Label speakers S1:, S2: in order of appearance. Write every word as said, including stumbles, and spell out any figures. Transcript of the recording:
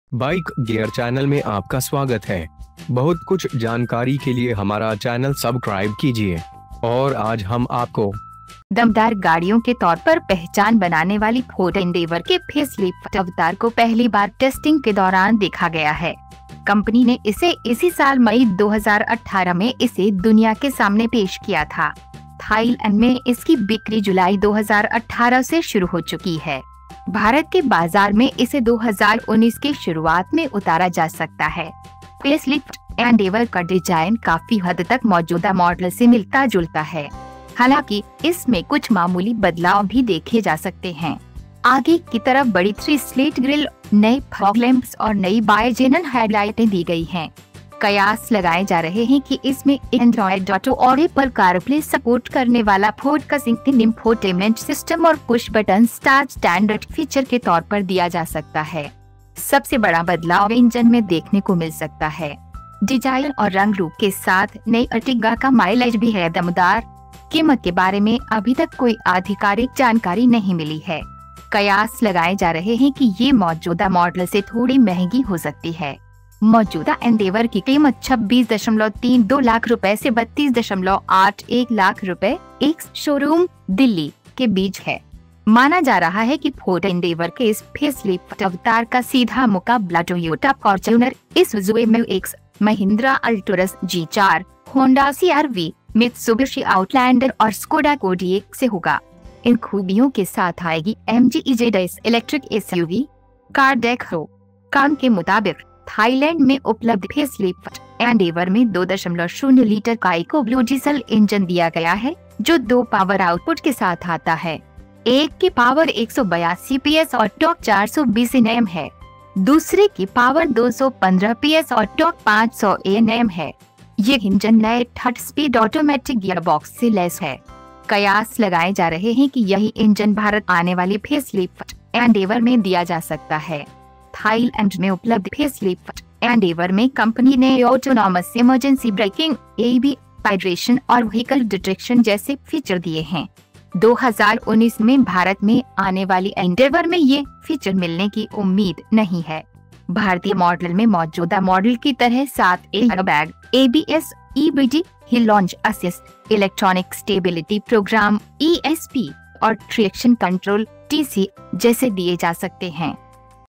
S1: Bike gear channel में आपका स्वागत है। बहुत कुछ जानकारी के लिए हमारा चैनल सब्सक्राइब कीजिए। और आज हम आपको
S2: दमदार गाड़ियों के तौर पर पहचान बनाने वाली फोर्ड एंडेवर के फेसलिफ्ट अवतार को पहली बार टेस्टिंग के दौरान देखा गया है। कंपनी ने इसे इसी साल मई दो हज़ार अठारह में इसे दुनिया के सामने पेश किया था। थाईलैंड में इसकी बिक्री जुलाई दो हज़ार अठारह से शुरू हो चुकी है। भारत के बाजार में इसे दो हज़ार उन्नीस के शुरुआत में उतारा जा सकता है। फेसलिफ्ट एंडेवर का डिजाइन काफी हद तक मौजूदा मॉडल से मिलता जुलता है, हालांकि इसमें कुछ मामूली बदलाव भी देखे जा सकते हैं। आगे की तरफ बड़ी थ्री स्लिट ग्रिल, नए फॉग लैंप्स और नई बाइजेनन हेडलाइटें दी गई हैं। कयास लगाए जा रहे हैं कि इसमें एंड्रॉयड ऑटो और एप्पल कारप्ले सपोर्ट करने वाला फोर्ड का सिंक्रोन इंफोटेनमेंट सिस्टम और push button start standard feature के तौर पर दिया जा सकता है। सबसे बड़ा बदलाव इंजन में देखने को मिल सकता है। डिजाइन और रंग रूप के साथ नई अर्टिगा का माइलेज भी है दमदार। कीमत के बारे में अभी तक कोई आधिकारिक जानकारी नहीं मिली है। कयास लगाए जा रहे हैं कि ये मौजूदा मॉडल से थोड़ी महंगी हो सकती है। मौजूदा एंडेवर की कीमत छब्बीस दशमलव तीन दो लाख रुपए से बत्तीस दशमलव आठ एक लाख रुपए एक शोरूम दिल्ली के बीच है। माना जा रहा है कि फोर्ड एंडेवर के इस फेसलिफ्ट अवतार का सीधा मुकाबला Toyota Fortuner, Isuzu MX, Mahindra Alturas G चार, होंडा सीआरवी, मित्सुबिशी आउटलैंडर और स्कोडा कोडियक से होगा। इन खूबियों के साथ आएगी MG EZS electric SUV car. देखो काम के मुताबिक थाईलैंड में उपलब्ध फेसलिफ्ट एंडेवर में दो दशमलव शून्य लीटर का इको ब्लू डीजल इंजन दिया गया है, जो दो पावर आउटपुट के साथ आता है। एक की पावर एक सौ बयासी पीएस और टॉर्क चार सौ बीस एनएम है। दूसरे की पावर दो सौ पंद्रह पीएस और टॉर्क पाँच सौ एनएम है। ये इंजन नए थर्ड स्पीड ऑटोमेटिक गियरबॉक्स से लैस है। कयास लगाए जा रहे हैं कि यही इंजन भारत आने वाली फेसलिफ्ट एंडेवर में दिया जा सकता है। थाईलैंड में उपलब्ध फेसलिफ्ट एंडेवर में कंपनी ने autonomous emergency braking, AB, hydration और व्हीकल डिटेक्शन जैसे फीचर दिए हैं। दो हज़ार उन्नीस में भारत में आने वाली एंडेवर में ये फीचर मिलने की उम्मीद नहीं है। भारतीय मॉडल में मौजूदा मॉडल की तरह सात airbag, ABS, EBD, hill launch assist, electronic stability program, ESP और ट्रैक्शन कंट्रोल, टीसी जैसे दिए जा सकते हैं।